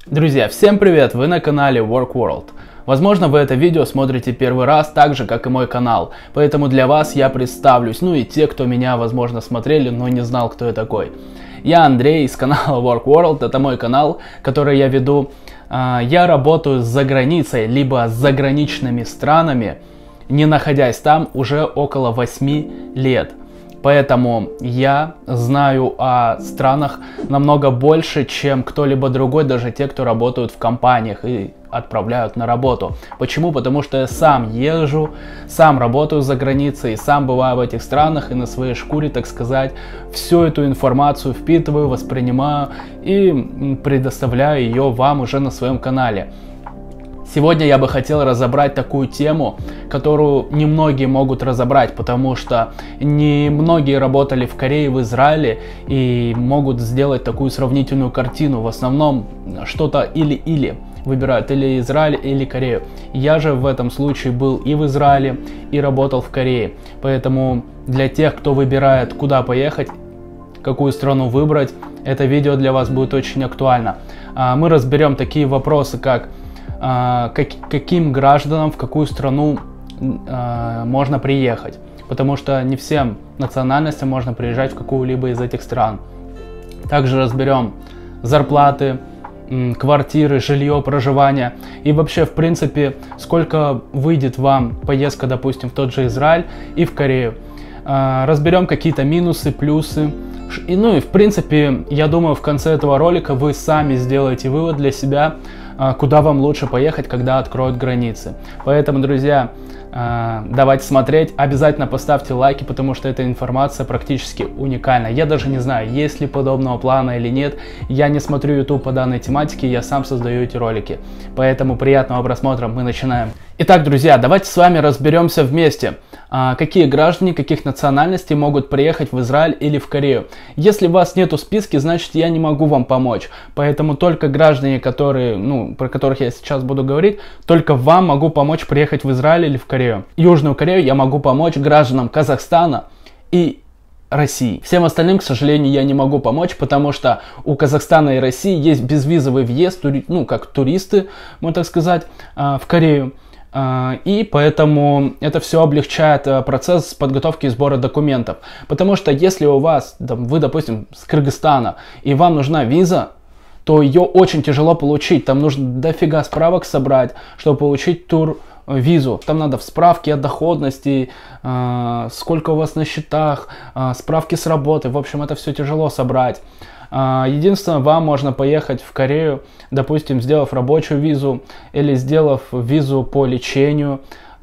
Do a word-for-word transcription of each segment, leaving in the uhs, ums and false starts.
Друзья, всем привет! Вы на канале Work World. Возможно, вы это видео смотрите первый раз, так же, как и мой канал. Поэтому для вас я представлюсь, ну и те, кто меня, возможно, смотрели, но не знал, кто я такой. Я Андрей из канала Work World, это мой канал, который я веду. Я работаю за границей, либо с заграничными странами, не находясь там уже около восьми лет. Поэтому я знаю о странах намного больше, чем кто-либо другой, даже те, кто работают в компаниях и отправляют на работу. Почему? Потому что я сам езжу, сам работаю за границей, и сам бываю в этих странах и на своей шкуре, так сказать, всю эту информацию впитываю, воспринимаю и предоставляю ее вам уже на своем канале. Сегодня я бы хотел разобрать такую тему, которую немногие могут разобрать, потому что не многие работали в Корее, в Израиле и могут сделать такую сравнительную картину. В основном что-то или-или выбирают, или Израиль, или Корею. Я же в этом случае был и в Израиле, и работал в Корее. Поэтому для тех, кто выбирает, куда поехать, какую страну выбрать, это видео для вас будет очень актуально. Мы разберем такие вопросы, как Как, каким гражданам в какую страну э, можно приехать, потому что не всем национальностям можно приезжать в какую-либо из этих стран. Также разберем зарплаты, квартиры, жилье, проживание и вообще, в принципе, сколько выйдет вам поездка, допустим, в тот же Израиль и в Корею. Э, разберем какие-то минусы, плюсы. И, ну и в принципе, я думаю, в конце этого ролика вы сами сделаете вывод для себя, куда вам лучше поехать, когда откроют границы. Поэтому, друзья, давайте смотреть. Обязательно поставьте лайки, потому что эта информация практически уникальна. Я даже не знаю, есть ли подобного плана или нет. Я не смотрю YouTube по данной тематике, я сам создаю эти ролики. Поэтому приятного просмотра, мы начинаем. Итак, друзья, давайте с вами разберемся вместе, какие граждане, каких национальностей могут приехать в Израиль или в Корею. Если у вас нету в списке, значит я не могу вам помочь. Поэтому только граждане, которые, ну, про которых я сейчас буду говорить, только вам могу помочь приехать в Израиль или в Корею. Южную Корею я могу помочь гражданам Казахстана и России. Всем остальным, к сожалению, я не могу помочь, потому что у Казахстана и России есть безвизовый въезд, ну, как туристы, можно так сказать, в Корею. И поэтому это все облегчает процесс подготовки и сбора документов. Потому что если у вас, вы, допустим, с Кыргызстана, и вам нужна виза, то ее очень тяжело получить. Там нужно дофига справок собрать, чтобы получить тур-визу. Там надо справки о доходности, сколько у вас на счетах, справки с работы. В общем, это все тяжело собрать. Единственное, вам можно поехать в Корею, допустим, сделав рабочую визу или сделав визу по лечению.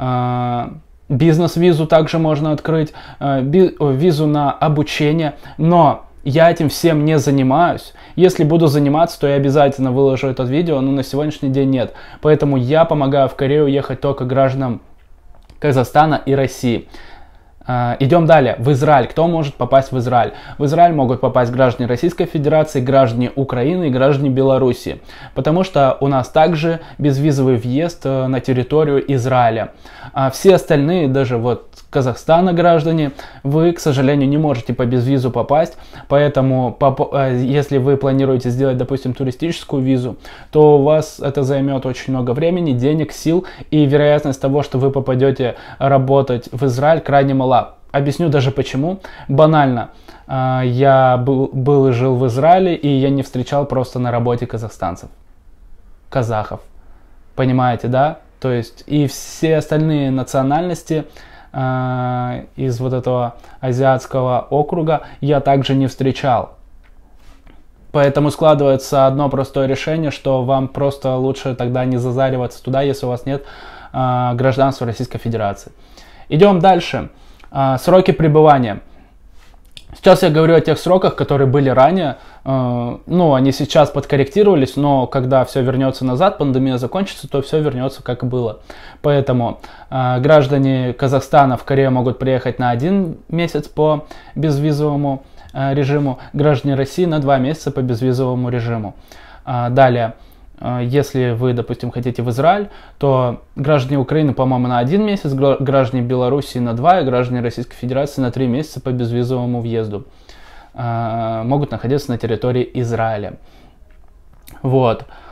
Бизнес-визу также можно открыть, визу на обучение. Но я этим всем не занимаюсь. Если буду заниматься, то я обязательно выложу это видео, но на сегодняшний день нет. Поэтому я помогаю в Корею ехать только гражданам Казахстана и России. Идем далее. В Израиль. Кто может попасть в Израиль? В Израиль могут попасть граждане Российской Федерации, граждане Украины и граждане Беларуси. Потому что у нас также безвизовый въезд на территорию Израиля. А все остальные, даже вот Казахстана граждане, вы, к сожалению, не можете по безвизу попасть. Поэтому, если вы планируете сделать, допустим, туристическую визу, то у вас это займет очень много времени, денег, сил. И вероятность того, что вы попадете работать в Израиль, крайне мала. Объясню даже почему. Банально. Я был, был и жил в Израиле, и я не встречал просто на работе казахстанцев. Казахов. Понимаете, да? То есть и все остальные национальности э, из вот этого азиатского округа я также не встречал. Поэтому складывается одно простое решение, что вам просто лучше тогда не зазариваться туда, если у вас нет э, гражданства Российской Федерации. Идем дальше. Сроки пребывания. Сейчас я говорю о тех сроках, которые были ранее. Ну, они сейчас подкорректировались, но когда все вернется назад, пандемия закончится, то все вернется как и было. Поэтому граждане Казахстана в Корею могут приехать на один месяц по безвизовому режиму, граждане России на два месяца по безвизовому режиму. Далее. Если вы, допустим, хотите в Израиль, то граждане Украины, по-моему, на один месяц, граждане Беларуси на два, и граждане Российской Федерации на три месяца по безвизовому въезду могут находиться на территории Израиля. Вот.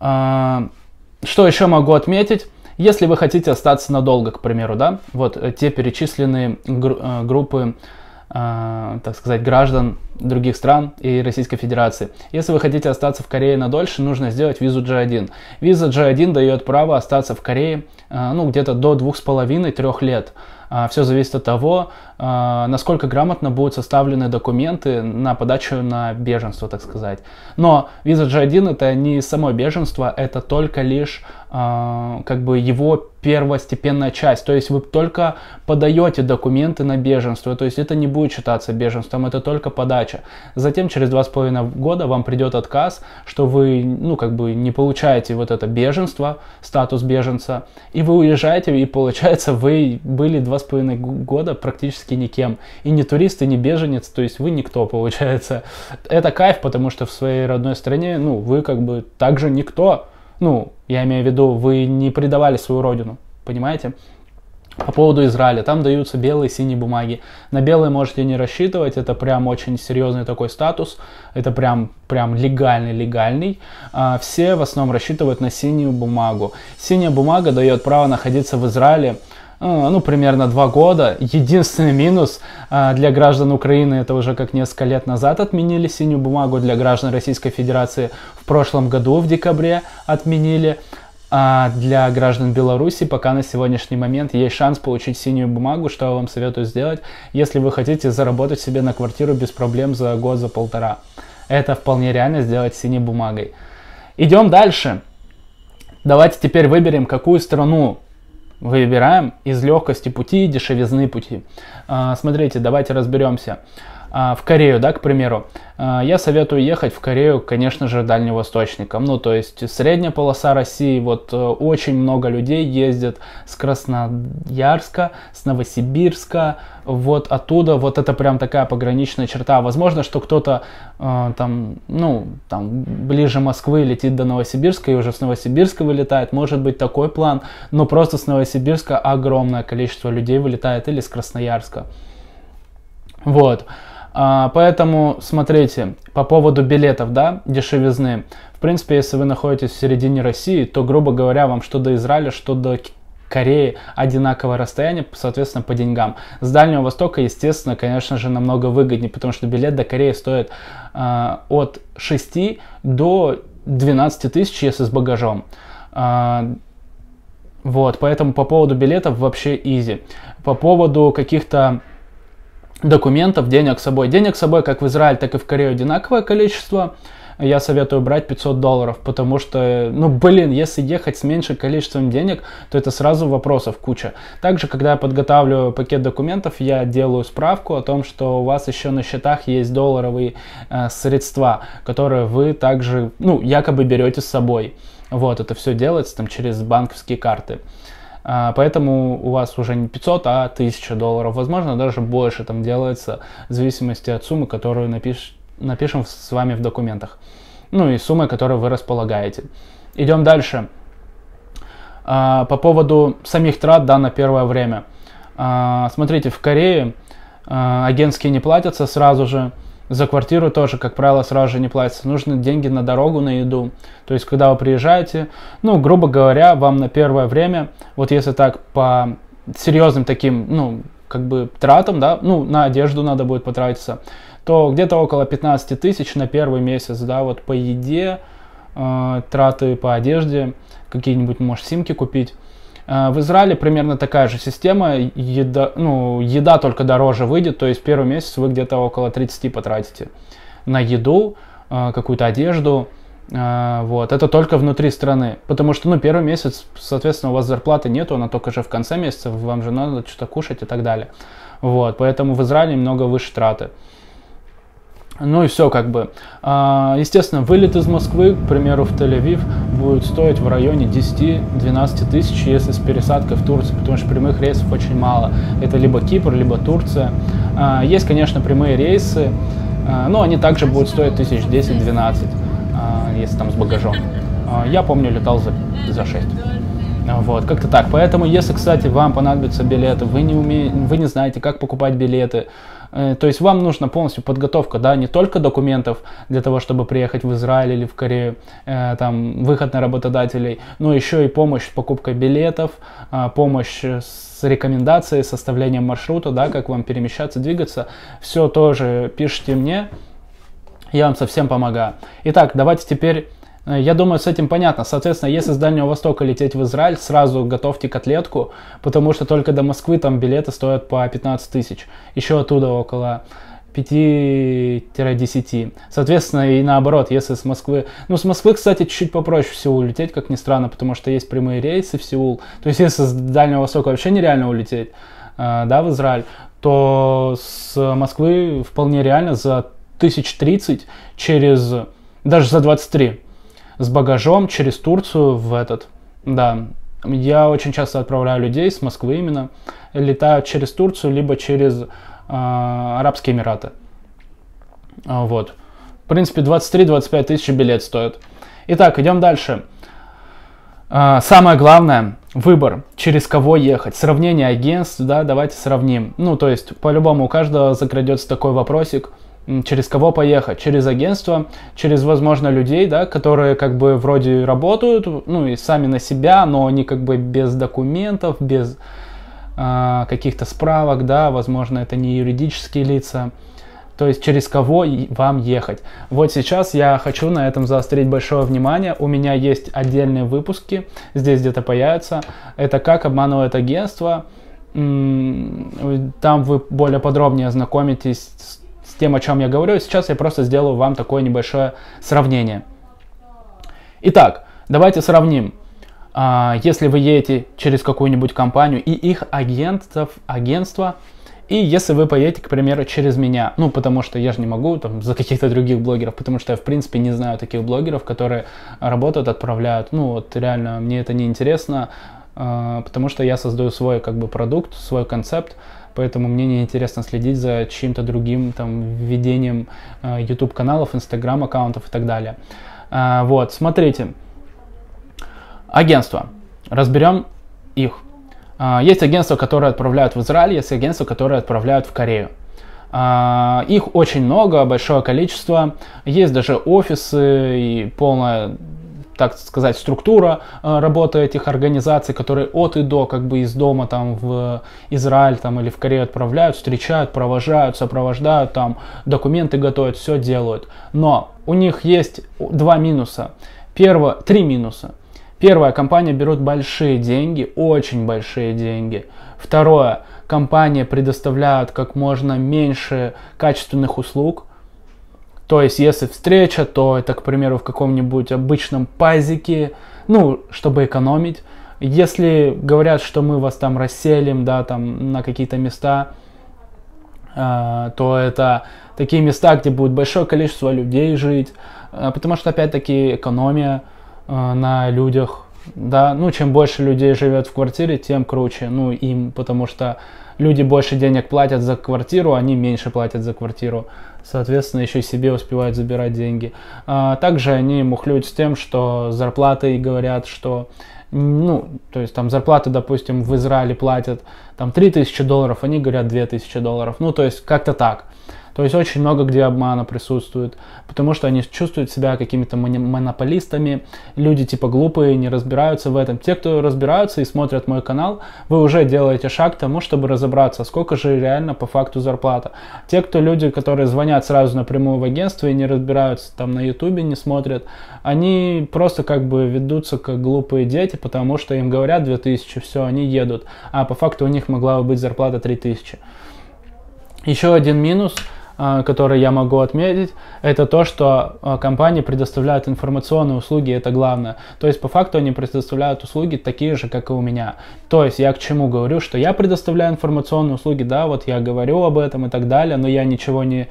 Что еще могу отметить? Если вы хотите остаться надолго, к примеру, да, вот те перечисленные гру группы, э, так сказать, граждан других стран и Российской Федерации. Если вы хотите остаться в Корее надольше, нужно сделать визу джи один. Виза джи один дает право остаться в Корее, э, ну, где-то до двух с половиной-трех лет. Все зависит от того, насколько грамотно будут составлены документы на подачу на беженство, так сказать. Но виза джи один это не само беженство, это только лишь как бы его первостепенная часть. То есть вы только подаете документы на беженство, то есть это не будет считаться беженством, это только подача. Затем через два с половиной года вам придет отказ, что вы, ну, как бы не получаете вот это беженство, статус беженца, и вы уезжаете, и получается вы были два с половиной года практически никем. И не турист, и не беженец, то есть вы никто, получается. Это кайф, потому что в своей родной стране, ну, вы как бы также никто. Ну, я имею в виду, вы не предавали свою родину, понимаете? По поводу Израиля, там даются белые и синие бумаги. На белые можете не рассчитывать, это прям очень серьезный такой статус, это прям, прям легальный-легальный. А все в основном рассчитывают на синюю бумагу. Синяя бумага дает право находиться в Израиле, ну, примерно два года. Единственный минус для граждан Украины, это уже как несколько лет назад отменили синюю бумагу, для граждан Российской Федерации в прошлом году в декабре отменили. А для граждан Беларуси пока на сегодняшний момент есть шанс получить синюю бумагу, что я вам советую сделать, если вы хотите заработать себе на квартиру без проблем за год, за полтора. Это вполне реально сделать синей бумагой. Идем дальше. Давайте теперь выберем, какую страну выбираем из легкости пути и дешевизны пути. А, смотрите, давайте разберемся. А, в Корею, да, к примеру. А, я советую ехать в Корею, конечно же, дальневосточникам. Ну, то есть средняя полоса России, вот очень много людей ездят с Красноярска, с Новосибирска, вот оттуда, вот это прям такая пограничная черта. Возможно, что кто-то э, там, ну, там ближе Москвы летит до Новосибирска и уже с Новосибирска вылетает, может быть такой план, но просто с Новосибирска огромное количество людей вылетает, или с Красноярска. Вот. Поэтому, смотрите, по поводу билетов, да, дешевизны. В принципе, если вы находитесь в середине России, то, грубо говоря, вам что до Израиля, что до Кореи одинаковое расстояние, соответственно, по деньгам. С Дальнего Востока, естественно, конечно же, намного выгоднее, потому что билет до Кореи стоит э, от шести до двенадцати тысяч, если с багажом. Э, вот, поэтому по поводу билетов вообще изи. По поводу каких-то документов, денег с собой. Денег с собой как в Израиль, так и в Корею одинаковое количество. Я советую брать пятьсот долларов, потому что, ну, блин, если ехать с меньшим количеством денег, то это сразу вопросов куча. Также, когда я подготавливаю пакет документов, я делаю справку о том, что у вас еще на счетах есть долларовые э, средства, которые вы также, ну, якобы берете с собой. Вот, это все делается там через банковские карты. Поэтому у вас уже не пятьсот, а тысяча долларов. Возможно, даже больше там делается в зависимости от суммы, которую напиш... напишем с вами в документах. Ну и суммы, которой вы располагаете. Идем дальше. По поводу самих трат, да, на первое время. Смотрите, в Корее агентские не платятся сразу же. За квартиру тоже, как правило, сразу же не платится. Нужны деньги на дорогу, на еду. То есть, когда вы приезжаете, ну, грубо говоря, вам на первое время, вот если так по серьезным таким, ну, как бы тратам, да, ну, на одежду надо будет потратиться, то где-то около пятнадцати тысяч на первый месяц, да, вот по еде, э, траты по одежде, какие-нибудь, может, симки купить. В Израиле примерно такая же система, еда, ну, еда только дороже выйдет, то есть первый месяц вы где-то около тридцати потратите на еду, какую-то одежду, вот, это только внутри страны, потому что, ну, первый месяц, соответственно, у вас зарплаты нету, она только же в конце месяца, вам же надо что-то кушать и так далее, вот, поэтому в Израиле много выше траты. Ну и все, как бы. Естественно, вылет из Москвы, к примеру, в Тель-Авив будет стоить в районе десяти-двенадцати тысяч, если с пересадкой в Турцию, потому что прямых рейсов очень мало. Это либо Кипр, либо Турция. Есть, конечно, прямые рейсы, но они также будут стоить тысяч десять-двенадцать, если там с багажом. Я помню, летал за, за шесть. Вот, как-то так. Поэтому, если, кстати, вам понадобятся билеты, вы не, уме... вы не знаете, как покупать билеты, То есть вам нужна полностью подготовка, да, не только документов для того, чтобы приехать в Израиль или в Корею, э, там, выход на работодателей, но еще и помощь с покупкой билетов, э, помощь с рекомендацией, составлением маршрута, да, как вам перемещаться, двигаться. Все тоже пишите мне, я вам совсем помогаю. Итак, давайте теперь... Я думаю, с этим понятно. Соответственно, если с Дальнего Востока лететь в Израиль, сразу готовьте котлетку, потому что только до Москвы там билеты стоят по пятнадцать тысяч. Еще оттуда около пяти-десяти. Соответственно, и наоборот, если с Москвы... Ну, с Москвы, кстати, чуть-чуть попроще в Сеул лететь, как ни странно, потому что есть прямые рейсы в Сеул. То есть, если с Дальнего Востока вообще нереально улететь, да, в Израиль, то с Москвы вполне реально за тысяч тридцать через... Даже за двадцать три. С багажом через Турцию в этот, да, я очень часто отправляю людей с Москвы именно, летают через Турцию, либо через э, Арабские Эмираты, вот, в принципе, двадцать три-двадцать пять тысяч билет стоит. Итак, идем дальше. Э, самое главное, выбор, через кого ехать, сравнение агентств, да, давайте сравним, ну, то есть, по-любому у каждого закрадется такой вопросик, через кого поехать, через агентство, через, возможно, людей, да, которые как бы вроде работают, ну и сами на себя, но они как бы без документов, без э, каких-то справок, да, возможно, это не юридические лица, то есть через кого вам ехать. Вот сейчас я хочу на этом заострить большое внимание, у меня есть отдельные выпуски, здесь где-то появятся, это как обманывает агентство, там вы более подробнее ознакомитесь с с тем, о чем я говорю. Сейчас я просто сделаю вам такое небольшое сравнение. Итак, давайте сравним. А, если вы едете через какую-нибудь компанию и их агентов, агентство, и если вы поедете, к примеру, через меня, ну, потому что я же не могу там за каких-то других блогеров, потому что я, в принципе, не знаю таких блогеров, которые работают, отправляют. Ну, вот реально, мне это не интересно, а, потому что я создаю свой, как бы, продукт, свой концепт. Поэтому мне не интересно следить за чьим-то другим там ведением э, YouTube каналов, Instagram аккаунтов и так далее. Э, вот, смотрите. Агентства. Разберем их. Э, есть агентства, которые отправляют в Израиль, есть агентства, которые отправляют в Корею. Э, их очень много, большое количество. Есть даже офисы и полная, так сказать, структура э, работы этих организаций, которые от и до, как бы из дома там в Израиль там, или в Корею отправляют, встречают, провожают, сопровождают, там документы готовят, все делают. Но у них есть два минуса. Первое, три минуса. Первое, компания берут большие деньги, очень большие деньги. Второе, компания предоставляет как можно меньше качественных услуг. То есть, если встреча, то это, к примеру, в каком-нибудь обычном пазике, ну, чтобы экономить. Если говорят, что мы вас там расселим, да, там, на какие-то места, э, то это такие места, где будет большое количество людей жить, э, потому что, опять-таки, экономия э, на людях, да, ну, чем больше людей живет в квартире, тем круче, ну, им, потому что люди больше денег платят за квартиру, они меньше платят за квартиру. Соответственно, еще себе успевают забирать деньги. А также они мухлюют с тем, что зарплаты, и говорят, что, ну, то есть там зарплаты, допустим, в Израиле платят там три тысячи долларов, они говорят две тысячи долларов. Ну, то есть как-то так. То есть очень много где обмана присутствует, потому что они чувствуют себя какими-то монополистами, люди типа глупые, не разбираются в этом. Те, кто разбираются и смотрят мой канал, вы уже делаете шаг к тому, чтобы разобраться, сколько же реально по факту зарплата. Те, кто люди, которые звонят сразу напрямую в агентство и не разбираются там на ютубе, не смотрят, они просто как бы ведутся как глупые дети, потому что им говорят две тысячи, все, они едут, а по факту у них могла бы быть зарплата три тысячи. Еще один минус, который я могу отметить, это то, что компании предоставляют информационные услуги, это главное. То есть по факту они предоставляют услуги такие же, как и у меня. То есть я к чему говорю, что я предоставляю информационные услуги, да, вот я говорю об этом и так далее, но я ничего не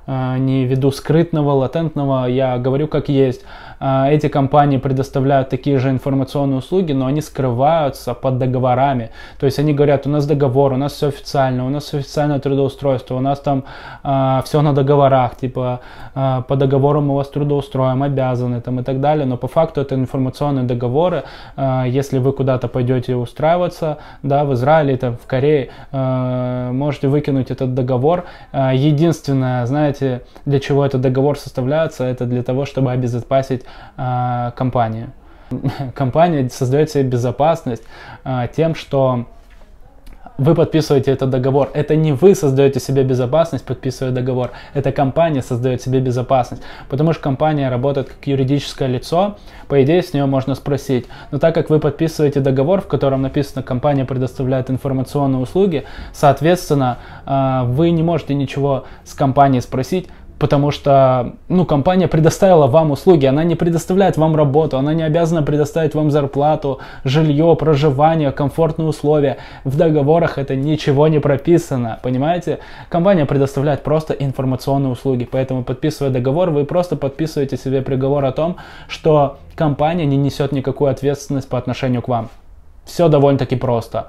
не веду скрытного, латентного, я говорю как есть. Эти компании предоставляют такие же информационные услуги, но они скрываются под договорами. То есть они говорят, у нас договор, у нас все официально, у нас официальное трудоустройство, у нас там э, все на договорах, типа э, по договору мы вас трудоустроим, обязаны там и так далее. Но по факту это информационные договоры. Э, если вы куда-то пойдете устраиваться, да, в Израиле, там, в Корее, э, можете выкинуть этот договор. Э, единственное, знаете, для чего этот договор составляется, это для того, чтобы обезопасить э, компанию. Компания создает себе безопасность э, тем, что вы подписываете этот договор. Это не вы создаете себе безопасность, подписывая договор. Это компания создает себе безопасность. Потому что компания работает как юридическое лицо. По идее, с нее можно спросить. Но так как вы подписываете договор, в котором написано, компания предоставляет информационные услуги, соответственно, вы не можете ничего с компанией спросить, потому что, ну, компания предоставила вам услуги, она не предоставляет вам работу, она не обязана предоставить вам зарплату, жилье, проживание, комфортные условия. В договорах это ничего не прописано, понимаете? Компания предоставляет просто информационные услуги, поэтому, подписывая договор, вы просто подписываете себе приговор о том, что компания не несет никакую ответственность по отношению к вам. Все довольно-таки просто.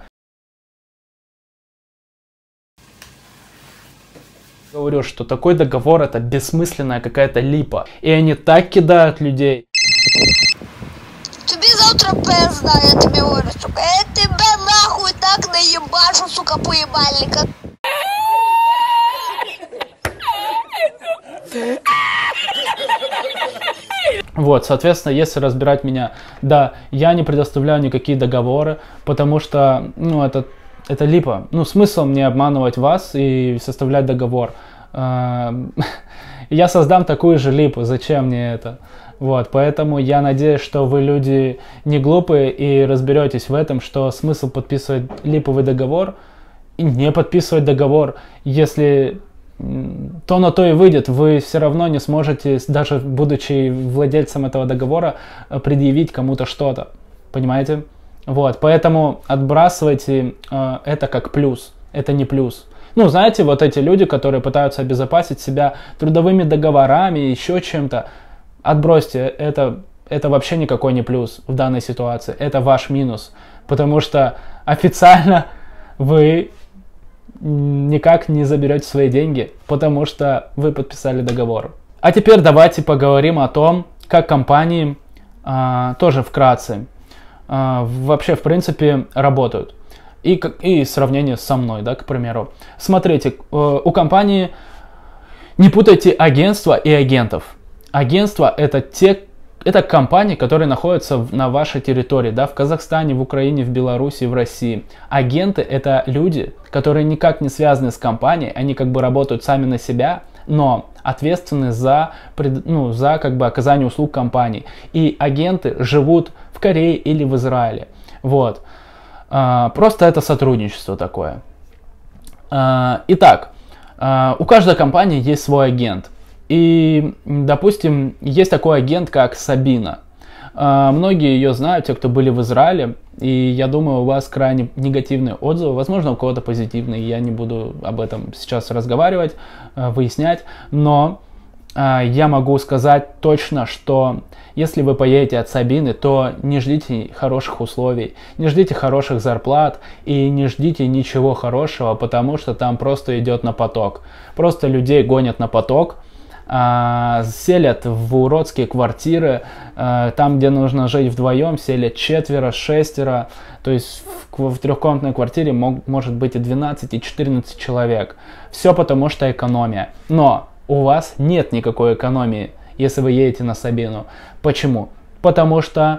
Говорю, что такой договор это бессмысленная какая-то липа. И они так кидают людей. Тебе завтра пизда, я тебе говорю, сука. Я тебя нахуй так наебашу, сука, поебальника. Вот, соответственно, если разбирать меня, да, я не предоставляю никакие договоры, потому что, ну, это... Это липа. Ну, смысл мне обманывать вас и составлять договор. Я создам такую же липу. Зачем мне это? Вот, поэтому я надеюсь, что вы люди не глупые и разберетесь в этом, что смысл подписывать липовый договор и не подписывать договор, если то на то и выйдет, вы все равно не сможете, даже будучи владельцем этого договора, предъявить кому-то что-то. Понимаете? Вот, поэтому отбрасывайте э, это как плюс, это не плюс. Ну, знаете, вот эти люди, которые пытаются обезопасить себя трудовыми договорами, еще чем-то, отбросьте, это, это вообще никакой не плюс в данной ситуации, это ваш минус, потому что официально вы никак не заберете свои деньги, потому что вы подписали договор. А теперь давайте поговорим о том, как компании, э, тоже вкратце, вообще, в принципе, работают. И, и сравнение со мной, да, к примеру. Смотрите, у компании не путайте агентство и агентов. Агентство это те, это компании, которые находятся на вашей территории, да, в Казахстане, в Украине, в Беларуси, в России. Агенты это люди, которые никак не связаны с компанией, они как бы работают сами на себя, но ответственны за, ну, за как бы оказание услуг компании. И агенты живут в Корее или в Израиле. Вот. А, просто это сотрудничество такое. А, итак, а, у каждой компании есть свой агент. И, допустим, есть такой агент, как Сабина. А, многие ее знают, те, кто были в Израиле. И я думаю, у вас крайне негативные отзывы. Возможно, у кого-то позитивные. Я не буду об этом сейчас разговаривать, выяснять. Но я могу сказать точно, что если вы поедете от Сабины, то не ждите хороших условий, не ждите хороших зарплат и не ждите ничего хорошего, потому что там просто идет на поток. Просто людей гонят на поток, селят в уродские квартиры, там, где нужно жить вдвоем, селят четверо, шестеро, то есть в, в трехкомнатной квартире мог, может быть и двенадцать, и четырнадцать человек. Все потому что экономия. Но у вас нет никакой экономии, если вы едете на Сабину. Почему? Потому что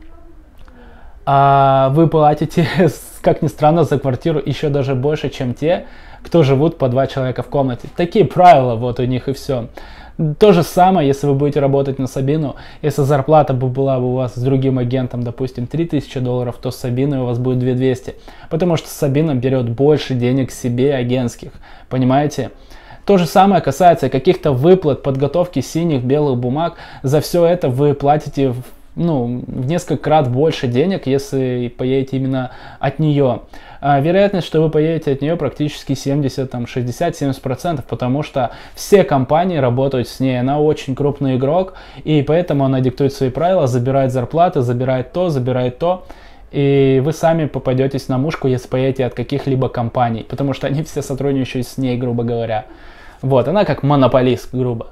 а, вы платите, как ни странно, за квартиру еще даже больше, чем те, кто живут по два человека в комнате. Такие правила вот у них и все. То же самое, если вы будете работать на Сабину, если зарплата бы была бы у вас с другим агентом, допустим, три тысячи долларов, то с Сабиной у вас будет две тысячи двести. Потому что Сабина берет больше денег себе агентских. Понимаете? То же самое касается каких-то выплат, подготовки синих, белых бумаг. За все это вы платите ну, в несколько крат больше денег, если поедете именно от нее. А вероятность, что вы поедете от нее, практически семьдесят, шестьдесят, семьдесят процентов, потому что все компании работают с ней. Она очень крупный игрок, и поэтому она диктует свои правила, забирает зарплаты, забирает то, забирает то. И вы сами попадетесь на мушку, если поедете от каких-либо компаний, потому что они все сотрудничают с ней, грубо говоря. Вот, она как монополист, грубо.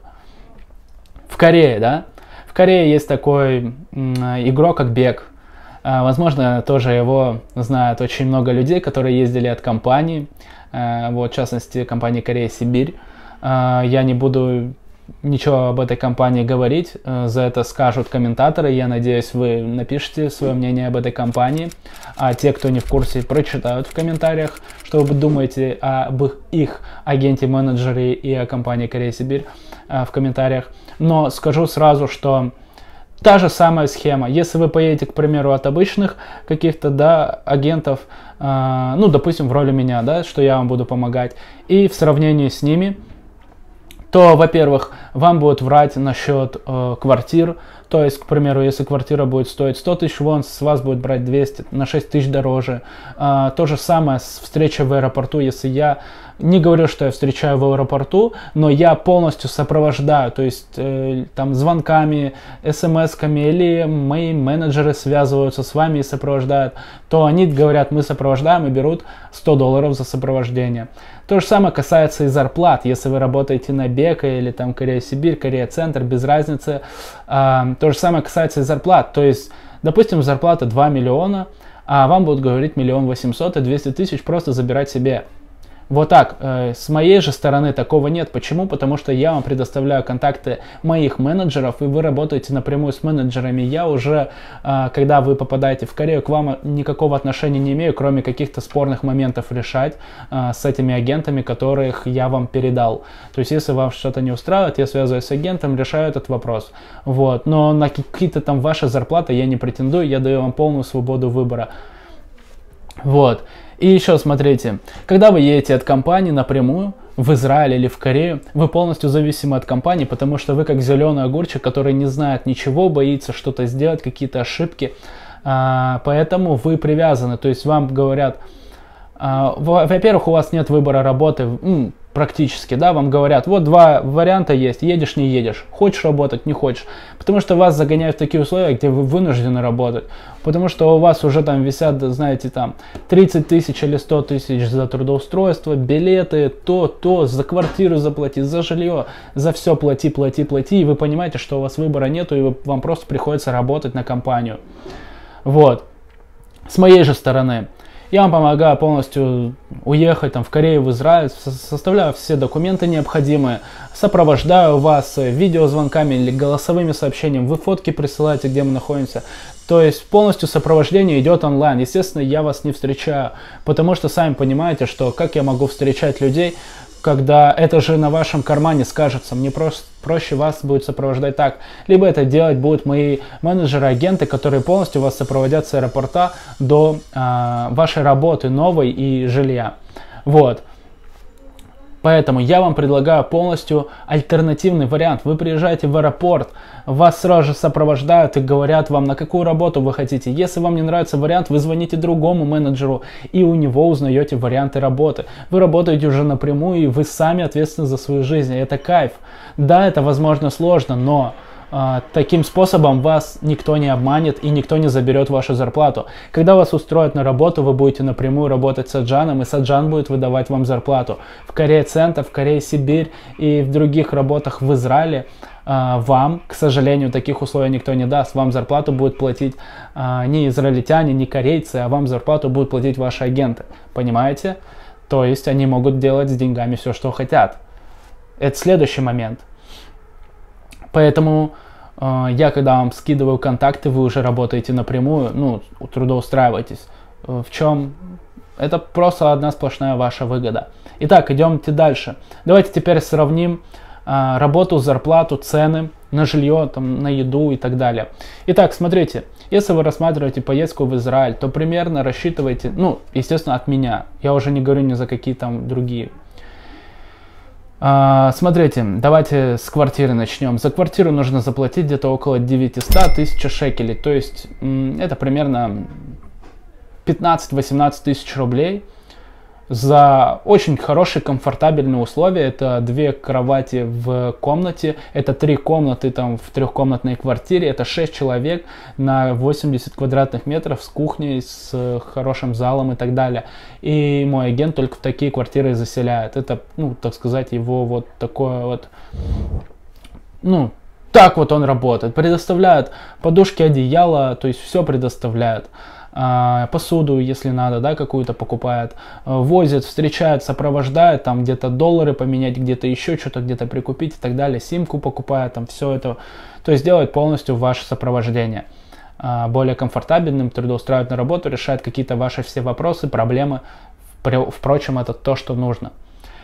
В Корее, да? В Корее есть такой игрок, как Бек. Возможно, тоже его знают очень много людей, которые ездили от компании. Вот, в частности, компании Корея Сибирь. Я не буду ничего об этой компании говорить, за это скажут комментаторы. Я надеюсь, вы напишите свое мнение об этой компании. А те, кто не в курсе, прочитают в комментариях, что вы думаете об их агенте-менеджере и о компании Корея Сибирь в комментариях. Но скажу сразу, что та же самая схема. Если вы поедете, к примеру, от обычных каких-то, да, агентов, э, ну, допустим, в роли меня, да, что я вам буду помогать, и в сравнении с ними, то, во-первых, вам будут врать насчет э, квартир. То есть, к примеру, если квартира будет стоить сто тысяч вон, с вас будет брать двести, на шесть тысяч дороже. Э, то же самое с встречей в аэропорту. Если я не говорю, что я встречаю в аэропорту, но я полностью сопровождаю, то есть э, там звонками, смс-ками, или мои менеджеры связываются с вами и сопровождают, то они говорят, мы сопровождаем, и берут сто долларов за сопровождение. То же самое касается и зарплат. Если вы работаете на Бека или там Корея Сибирь, Корея Центр, без разницы. Э, то же самое касается и зарплат. То есть, допустим, зарплата два миллиона, а вам будут говорить миллион восемьсот и двести тысяч просто забирать себе. Вот так. Э, с моей же стороны такого нет. Почему? Потому что я вам предоставляю контакты моих менеджеров, и вы работаете напрямую с менеджерами. Я уже, э, когда вы попадаете в Корею, к вам никакого отношения не имею, кроме каких-то спорных моментов решать э, с этими агентами, которых я вам передал. То есть, если вам что-то не устраивает, я связываюсь с агентом, решаю этот вопрос. Вот. Но на какие-то там ваши зарплаты я не претендую, я даю вам полную свободу выбора. Вот. И еще смотрите, когда вы едете от компании напрямую в Израиль или в Корею, вы полностью зависимы от компании, потому что вы как зеленый огурчик, который не знает ничего, боится что-то сделать, какие-то ошибки, а, поэтому вы привязаны, то есть вам говорят, а, во-первых, у вас нет выбора работы, м, практически, да, вам говорят, вот два варианта есть, едешь, не едешь, хочешь работать, не хочешь, потому что вас загоняют в такие условия, где вы вынуждены работать, потому что у вас уже там висят, знаете, там тридцать тысяч или сто тысяч за трудоустройство, билеты, то, то, за квартиру заплати, за жилье, за все плати, плати, плати, и вы понимаете, что у вас выбора нету, и вы, вам просто приходится работать на компанию. Вот. С моей же стороны, я вам помогаю полностью уехать там, в Корею, в Израиль, составляю все документы необходимые, сопровождаю вас видеозвонками или голосовыми сообщениями, вы фотки присылаете, где мы находимся. То есть полностью сопровождение идет онлайн. Естественно, я вас не встречаю, потому что сами понимаете, что как я могу встречать людей, когда это же на вашем кармане скажется. Мне просто проще вас будет сопровождать так. Либо это делать будут мои менеджеры, агенты, которые полностью вас сопроводят с аэропорта до э, вашей работы новой и жилья. Вот. Поэтому я вам предлагаю полностью альтернативный вариант. Вы приезжаете в аэропорт, вас сразу же сопровождают и говорят вам, на какую работу вы хотите. Если вам не нравится вариант, вы звоните другому менеджеру и у него узнаете варианты работы. Вы работаете уже напрямую, и вы сами ответственны за свою жизнь. И это кайф. Да, это возможно сложно, но Uh, таким способом вас никто не обманет и никто не заберет вашу зарплату. Когда вас устроят на работу, вы будете напрямую работать с Аджаном, и Саджан будет выдавать вам зарплату. В Корее Центр, в Корее Сибирь и в других работах в Израиле uh, вам, к сожалению, таких условий никто не даст. Вам зарплату будут платить uh, не израильтяне, не корейцы, а вам зарплату будут платить ваши агенты. Понимаете? То есть они могут делать с деньгами все, что хотят. Это следующий момент. Поэтому э, я, когда вам скидываю контакты, вы уже работаете напрямую, ну, трудоустраиваетесь. В чем? Это просто одна сплошная ваша выгода. Итак, идемте дальше. Давайте теперь сравним э, работу, зарплату, цены на жилье, там, на еду и так далее. Итак, смотрите, если вы рассматриваете поездку в Израиль, то примерно рассчитывайте, ну, естественно, от меня. Я уже не говорю ни за какие там другие. А, смотрите, давайте с квартиры начнем. За квартиру нужно заплатить где-то около девятисот тысяч шекелей, то есть это примерно пятнадцать-восемнадцать тысяч рублей за очень хорошие комфортабельные условия. Это две кровати в комнате, это три комнаты там в трехкомнатной квартире, это шесть человек на восемьдесят квадратных метров с кухней, с хорошим залом и так далее. И мой агент только в такие квартиры заселяет. Это, ну, так сказать, его вот такое вот, ну, так вот он работает. Предоставляет подушки, одеяло, то есть все предоставляет. Посуду, если надо, да, какую-то покупает, возит, встречает, сопровождает, там где-то доллары поменять, где-то еще что-то, где-то прикупить и так далее, симку покупает, там все это, то есть делает полностью ваше сопровождение более комфортабельным, трудоустраивает на работу, решает какие-то ваши все вопросы, проблемы, впрочем, это то, что нужно.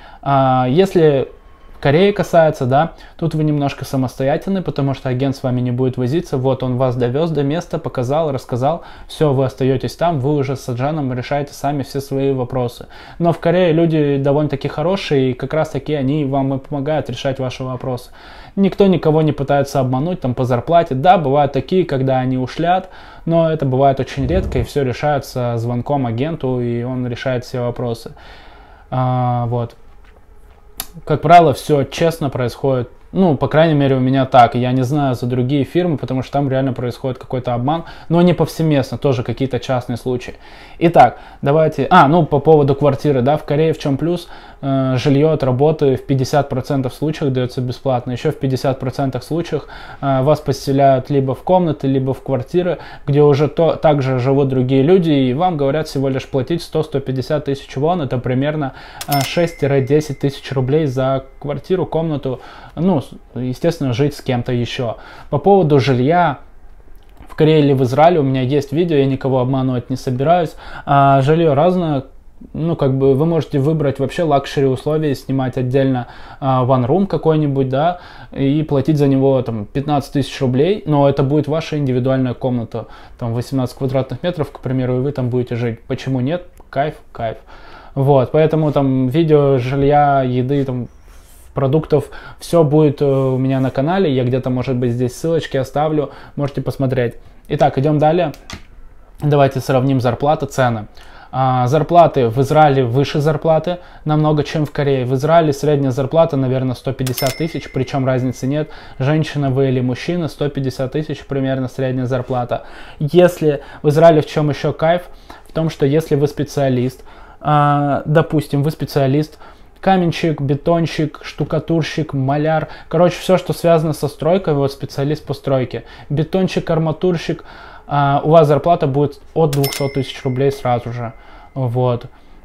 Если Кореи касается, да, тут вы немножко самостоятельны, потому что агент с вами не будет возиться. Вот он вас довез до места, показал, рассказал, все, вы остаетесь там, вы уже с Аджаном решаете сами все свои вопросы. Но в Корее люди довольно-таки хорошие, и как раз таки они вам и помогают решать ваши вопросы. Никто никого не пытается обмануть там по зарплате. Да, бывают такие, когда они ушлят, но это бывает очень редко, и все решается звонком агенту, и он решает все вопросы. А, вот. Как правило, все честно происходит. Ну, по крайней мере, у меня так. Я не знаю за другие фирмы, потому что там реально происходит какой-то обман. Но не повсеместно, тоже какие-то частные случаи. Итак, давайте... А, ну, по поводу квартиры, да, в Корее в чем плюс? Э, жилье от работы в пятьдесят процентов случаев дается бесплатно. Еще в пятьдесят процентов случаев э, вас поселяют либо в комнаты, либо в квартиры, где уже то, также живут другие люди, и вам говорят всего лишь платить сто-сто пятьдесят тысяч вон. Это примерно э, шесть-десять тысяч рублей за квартиру, комнату. Ну, естественно, жить с кем-то еще. По поводу жилья в Корее или в Израиле у меня есть видео, я никого обманывать не собираюсь. А, жилье разное. Ну, как бы вы можете выбрать вообще лакшери условия, снимать отдельно а, one room какой-нибудь, да, и платить за него там пятнадцать тысяч рублей, но это будет ваша индивидуальная комната, там восемнадцать квадратных метров, к примеру, и вы там будете жить. Почему нет? Кайф, кайф. Вот, поэтому там видео жилья, еды, там продуктов, все будет у меня на канале, я где-то, может быть, здесь ссылочки оставлю, можете посмотреть. Итак, идем далее. Давайте сравним зарплаты, цены. А, зарплаты в Израиле выше зарплаты намного, чем в Корее. В Израиле средняя зарплата, наверное, сто пятьдесят тысяч, причем разницы нет. Женщина вы или мужчина, сто пятьдесят тысяч примерно средняя зарплата. Если в Израиле в чем еще кайф? В том, что если вы специалист, а, допустим, вы специалист, каменщик, бетонщик, штукатурщик, маляр. Короче, все, что связано со стройкой, вот специалист по стройке. Бетонщик, арматурщик. А, у вас зарплата будет от двухсот тысяч рублей сразу же. Вот.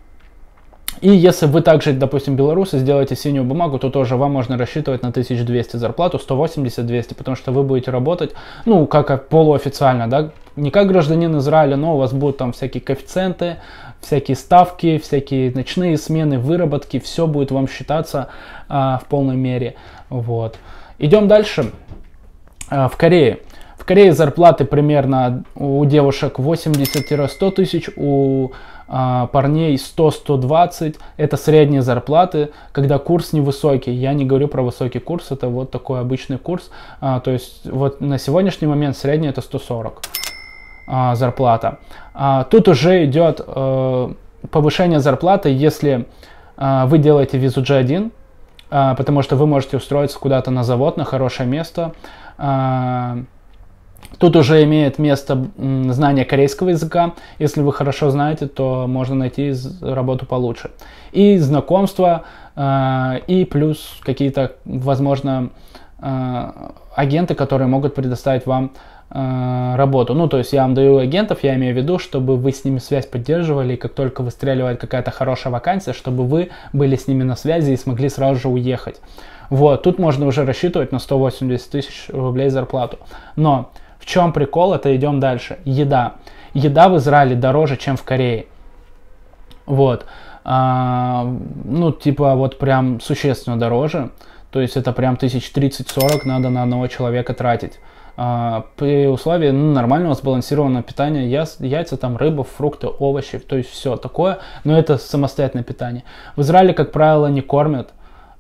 И если вы также, допустим, белорусы, сделаете синюю бумагу, то тоже вам можно рассчитывать на тысячу двести зарплату, сто восемьдесят - двести, потому что вы будете работать, ну, как полуофициально, да, не как гражданин Израиля, но у вас будут там всякие коэффициенты, всякие ставки, всякие ночные смены, выработки, все будет вам считаться а, в полной мере. Вот. Идем дальше. А, в Корее. В Корее зарплаты примерно у девушек восемьдесят - сто тысяч, у а, парней сто - сто двадцать. Это средние зарплаты, когда курс невысокий. Я не говорю про высокий курс, это вот такой обычный курс. А, то есть вот на сегодняшний момент средний это сто сорок а, зарплата. А, тут уже идет а, повышение зарплаты, если а, вы делаете визу джи один, а, потому что вы можете устроиться куда-то на завод, на хорошее место. А, Тут уже имеет место знание корейского языка. Если вы хорошо знаете, то можно найти работу получше. И знакомства, э, и плюс какие-то, возможно, э, агенты, которые могут предоставить вам э, работу. Ну, то есть я вам даю агентов, я имею в виду, чтобы вы с ними связь поддерживали, и как только выстреливает какая-то хорошая вакансия, чтобы вы были с ними на связи и смогли сразу же уехать. Вот, тут можно уже рассчитывать на сто восемьдесят тысяч рублей зарплату. Но в чем прикол? Это идем дальше. Еда. Еда в Израиле дороже, чем в Корее. Вот. А, ну, типа, вот прям существенно дороже. То есть это прям тысяч тридцать-сорок надо на одного человека тратить. А, при условии ну, нормального сбалансированного питания, яйца, там, рыба, фрукты, овощи, то есть все такое. Но это самостоятельное питание. В Израиле, как правило, не кормят.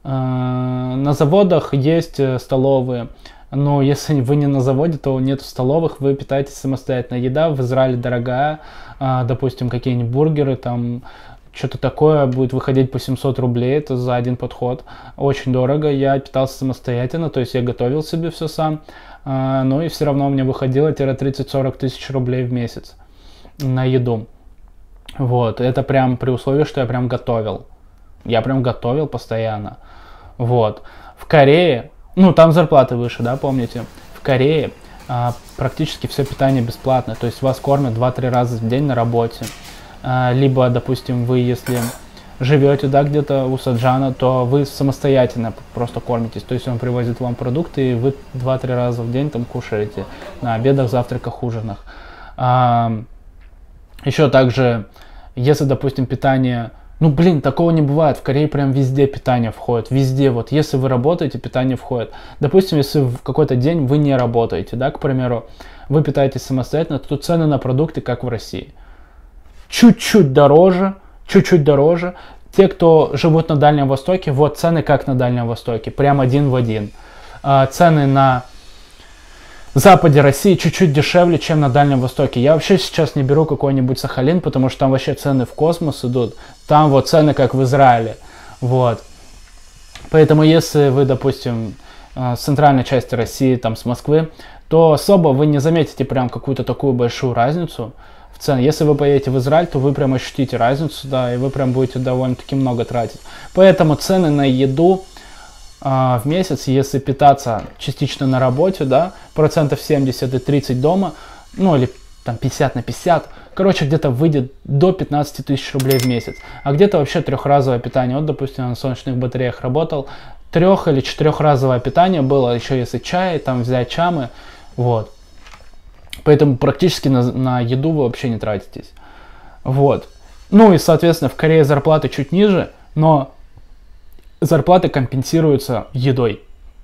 На заводах есть столовые, но если вы не на заводе, то нет столовых, вы питаетесь самостоятельно. Еда в Израиле дорогая, допустим, какие-нибудь бургеры, там что-то такое будет выходить по семьсот рублей, это за один подход. Очень дорого, я питался самостоятельно, то есть я готовил себе все сам, но и все равно мне выходило тридцать-сорок тысяч рублей в месяц на еду. Вот, это прям при условии, что я прям готовил. Я прям готовил постоянно. Вот. В Корее, ну там зарплаты выше, да, помните? В Корее а, практически все питание бесплатное. То есть вас кормят два-три раза в день на работе. А, либо, допустим, вы, если живете, да, где-то у Саджана, то вы самостоятельно просто кормитесь. То есть он привозит вам продукты, и вы два-три раза в день там кушаете. На обедах, завтраках, ужинах. А, еще также, если, допустим, питание... Ну, блин, такого не бывает. В Корее прям везде питание входит. Везде. Вот, если вы работаете, питание входит. Допустим, если в какой-то день вы не работаете, да, к примеру, вы питаетесь самостоятельно, то цены на продукты, как в России. Чуть-чуть дороже, чуть-чуть дороже. Те, кто живут на Дальнем Востоке, вот цены как на Дальнем Востоке. Прям один в один. А, цены на Западе России чуть-чуть дешевле, чем на Дальнем Востоке. Я вообще сейчас не беру какой-нибудь Сахалин, потому что там вообще цены в космос идут. Там вот цены как в Израиле. Вот. Поэтому если вы, допустим, с центральной части России, там с Москвы, то особо вы не заметите прям какую-то такую большую разницу в цене. Если вы поедете в Израиль, то вы прям ощутите разницу, да, и вы прям будете довольно-таки много тратить. Поэтому цены на еду в месяц, если питаться частично на работе, да, процентов семьдесят и тридцать дома, ну или там пятьдесят на пятьдесят, короче, где-то выйдет до пятнадцати тысяч рублей в месяц. А где-то вообще трехразовое питание. Вот, допустим, на солнечных батареях работал, трех- или четырехразовое питание было, еще если чай, там взять чамы, вот. Поэтому практически на, на еду вы вообще не тратитесь. Вот. Ну и, соответственно, в Корее зарплаты чуть ниже, но зарплаты компенсируются едой,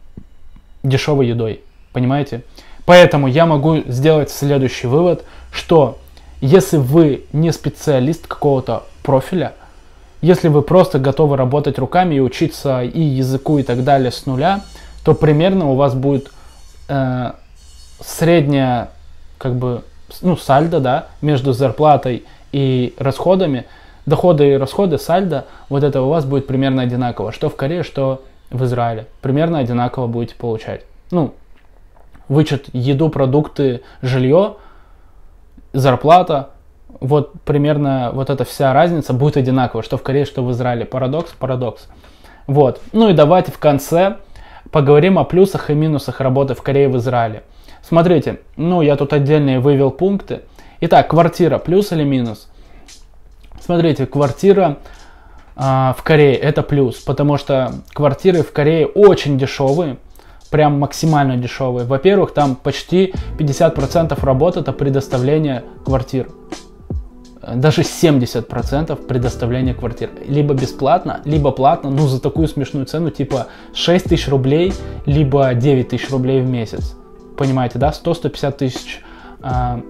дешевой едой, понимаете? Поэтому я могу сделать следующий вывод, что если вы не специалист какого-то профиля, если вы просто готовы работать руками и учиться и языку и так далее с нуля, то примерно у вас будет э, средняя, как бы, ну, сальдо, да, между зарплатой и расходами. Доходы и расходы, сальдо, вот это у вас будет примерно одинаково. Что в Корее, что в Израиле. Примерно одинаково будете получать. Ну, вычет еду, продукты, жилье, зарплата. Вот примерно вот эта вся разница будет одинакова. Что в Корее, что в Израиле. Парадокс, парадокс. Вот. Ну и давайте в конце поговорим о плюсах и минусах работы в Корее и в Израиле. Смотрите, ну я тут отдельные вывел пункты. Итак, квартира, плюс или минус? Смотрите, квартира э, в Корее это плюс, потому что квартиры в Корее очень дешевые, прям максимально дешевые. Во-первых, там почти пятьдесят процентов работы это предоставление квартир. Даже семьдесят процентов предоставления квартир. Либо бесплатно, либо платно, ну за такую смешную цену, типа шесть тысяч рублей, либо девять тысяч рублей в месяц. Понимаете, да? сто - сто пятьдесят тысяч. Э,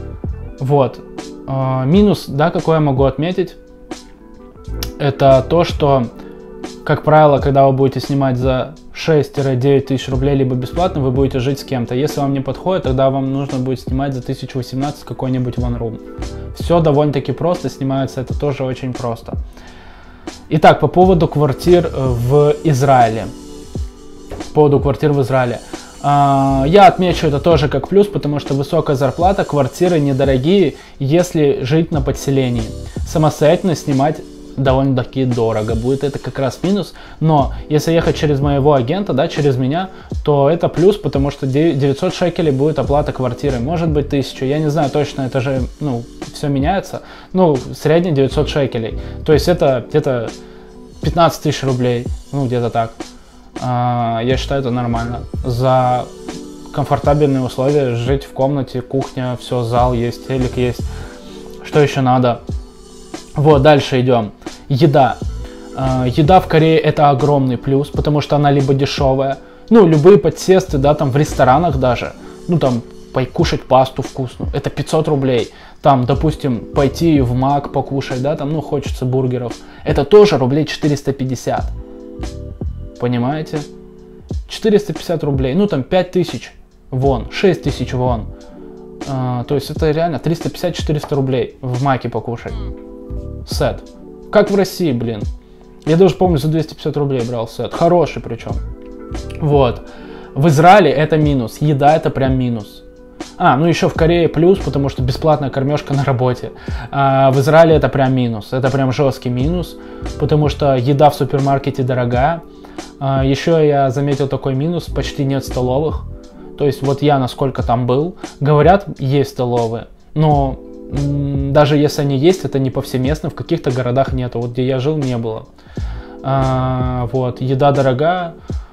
вот. Минус, да, какой я могу отметить, это то, что, как правило, когда вы будете снимать за шесть - девять тысяч рублей, либо бесплатно, вы будете жить с кем-то. Если вам не подходит, тогда вам нужно будет снимать за тысячу восемнадцать какой-нибудь one room. Все довольно-таки просто, снимается это тоже очень просто. Итак, по поводу квартир в Израиле. По поводу квартир в Израиле. Я отмечу это тоже как плюс, потому что высокая зарплата, квартиры недорогие, если жить на подселении. Самостоятельно снимать довольно-таки дорого будет, это как раз минус. Но если ехать через моего агента, да, через меня, то это плюс, потому что девятьсот шекелей будет оплата квартиры. Может быть тысячу, я не знаю точно, это же, ну, все меняется. Ну, средний девятьсот шекелей. То есть это где-то пятнадцать тысяч рублей, ну, где-то так. Я считаю, это нормально. За комфортабельные условия, жить в комнате, кухня, все, зал есть, телек есть. Что еще надо? Вот, дальше идем. Еда. Еда в Корее это огромный плюс, потому что она либо дешевая, ну, любые подсесты, да, там в ресторанах даже, ну, там, покушать пасту вкусную, это пятьсот рублей. Там, допустим, пойти в Мак покушать, да, там, ну, хочется бургеров, это тоже рублей четыреста пятьдесят. Понимаете? четыреста пятьдесят рублей, ну там пять тысяч вон, шесть тысяч вон. А, то есть это реально триста пятьдесят — четыреста рублей в Маке покушать. Сет. Как в России, блин. Я даже помню, за двести пятьдесят рублей брал сет. Хороший причем. Вот. В Израиле это минус. Еда это прям минус. А, ну еще в Корее плюс, потому что бесплатная кормежка на работе. А в Израиле это прям минус. Это прям жесткий минус, потому что еда в супермаркете дорогая. А еще я заметил такой минус. Почти нет столовых. То есть вот я насколько там был. Говорят, есть столовые. Но м- даже если они есть, это не повсеместно. В каких-то городах нету. Вот где я жил, не было. А, вот. Еда дорогая.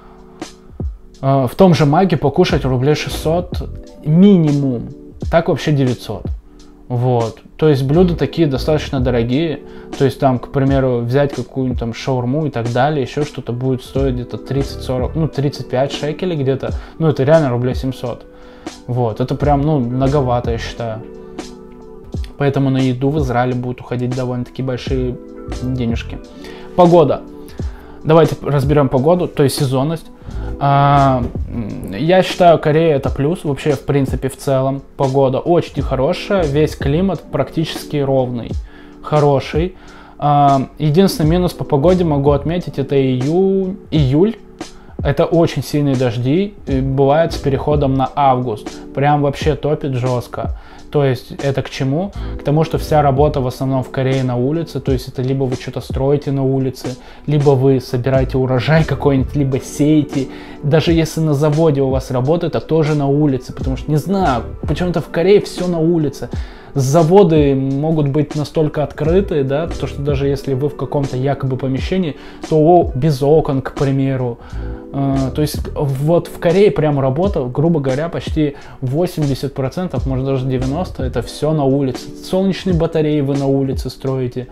В том же Маке покушать рублей шестьсот минимум, так вообще девятьсот. Вот. То есть блюда такие достаточно дорогие. То есть там, к примеру, взять какую-нибудь там шаурму и так далее, еще что-то будет стоить где-то тридцать-сорок, ну тридцать пять шекелей где-то. Ну это реально рублей семьсот. Вот. Это прям, ну, многовато, я считаю. Поэтому на еду в Израиле будут уходить довольно-таки большие денежки. Погода. Давайте разберем погоду, то есть сезонность. А, я считаю, Корея это плюс, вообще в принципе в целом. Погода очень хорошая, весь климат практически ровный, хороший. А, единственный минус по погоде могу отметить, это ию, июль. Это очень сильные дожди, бывает с переходом на август. Прям вообще топит жестко. То есть это к чему? К тому, что вся работа в основном в Корее на улице. То есть это либо вы что-то строите на улице, либо вы собираете урожай какой-нибудь, либо сеете. Даже если на заводе у вас работа, это тоже на улице. Потому что, не знаю, почему-то в Корее все на улице. Заводы могут быть настолько открытые, да, то что даже если вы в каком-то якобы помещении, то без окон, к примеру. Uh, то есть вот в Корее прям работа, грубо говоря, почти восемьдесят процентов, может даже девяносто процентов, это все на улице. Солнечные батареи вы на улице строите.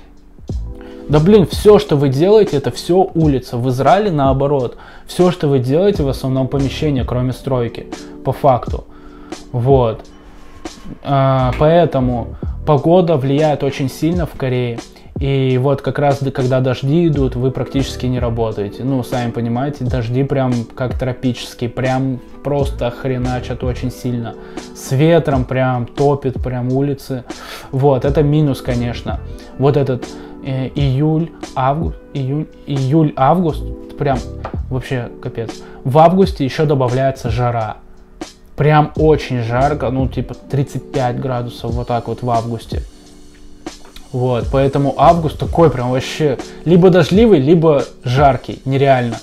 Да блин, все, что вы делаете, это все улица. В Израиле наоборот. Все, что вы делаете, в основном помещение, кроме стройки, по факту. Вот. Uh, поэтому погода влияет очень сильно в Корее. И вот как раз когда дожди идут, вы практически не работаете. Ну, сами понимаете, дожди прям как тропические, прям просто хреначат очень сильно. С ветром прям топит прям улицы. Вот, это минус, конечно. Вот этот э, июль, август, июнь, июль, август, прям вообще капец. В августе еще добавляется жара. Прям очень жарко, ну типа тридцать пять градусов, вот так вот в августе. Вот, поэтому август такой прям вообще либо дождливый, либо жаркий, нереально.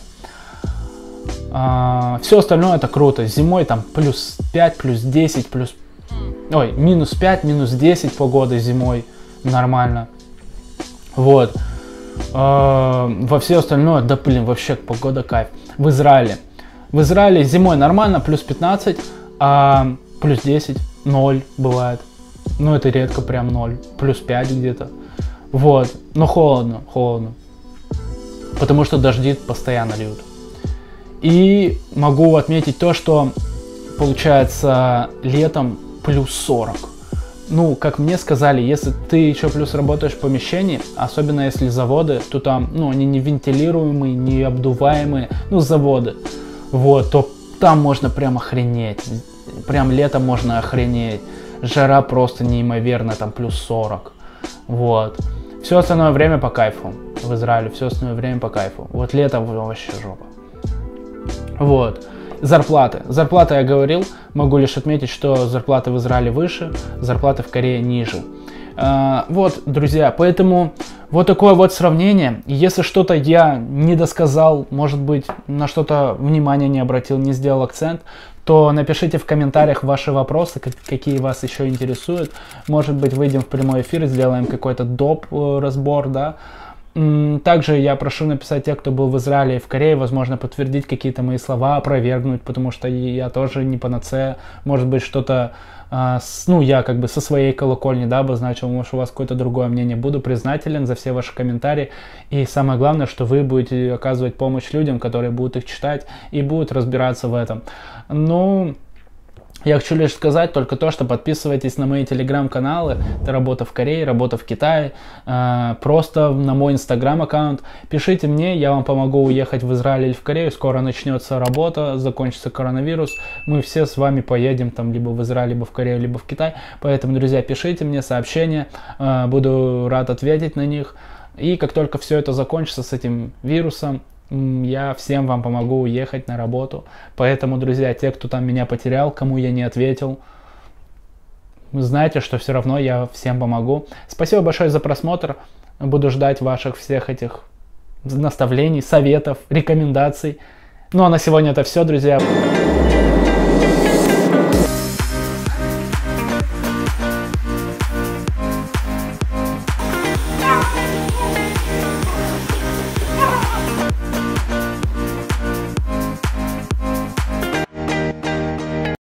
А, все остальное это круто. Зимой там плюс пять, плюс десять, плюс... Ой, минус пять, минус десять погода зимой, нормально. Вот. А, во все остальное, да блин, вообще погода кайф. В Израиле. В Израиле зимой нормально, плюс пятнадцать, а плюс десять, ноль бывает. Ну, это редко прям ноль, плюс пять где-то. Вот, но холодно, холодно. Потому что дожди постоянно льют. И могу отметить то, что получается летом плюс сорок. Ну, как мне сказали, если ты еще плюс работаешь в помещении, особенно если заводы, то там, ну, они не вентилируемые, не обдуваемые, ну, заводы. Вот, то там можно прям охренеть. Прям летом можно охренеть. Жара просто неимоверная, там плюс сорок. Вот. Все остальное время по кайфу. В Израиле все остальное время по кайфу. Вот летом вообще жопа. Вот. Зарплаты. Зарплаты я говорил. Могу лишь отметить, что зарплаты в Израиле выше, зарплаты в Корее ниже. А, вот, друзья, поэтому вот такое вот сравнение. Если что-то я не досказал, может быть, на что-то внимание не обратил, не сделал акцент, то напишите в комментариях ваши вопросы, какие вас еще интересуют. Может быть, выйдем в прямой эфир, сделаем какой-то доп. Разбор, да. Также я прошу написать тех, кто был в Израиле и в Корее, возможно, подтвердить какие-то мои слова, опровергнуть, потому что я тоже не панацея. Может быть, что-то, ну, я как бы со своей колокольни, да, обозначил, может, у вас какое-то другое мнение. Буду признателен за все ваши комментарии. И самое главное, что вы будете оказывать помощь людям, которые будут их читать и будут разбираться в этом. Ну, Я хочу лишь сказать только то, что подписывайтесь на мои телеграм-каналы. Это работа в Корее, работа в Китае. Э, просто на мой инстаграм-аккаунт. Пишите мне, я вам помогу уехать в Израиль или в Корею. Скоро начнется работа, закончится коронавирус. Мы все с вами поедем там либо в Израиль, либо в Корею, либо в Китай. Поэтому, друзья, пишите мне сообщения. Э, буду рад ответить на них. И как только все это закончится с этим вирусом, я всем вам помогу уехать на работу. Поэтому, друзья, те, кто там меня потерял, кому я не ответил, знайте, что все равно я всем помогу. Спасибо большое за просмотр. Буду ждать ваших всех этих наставлений, советов, рекомендаций. Ну а на сегодня это все, друзья.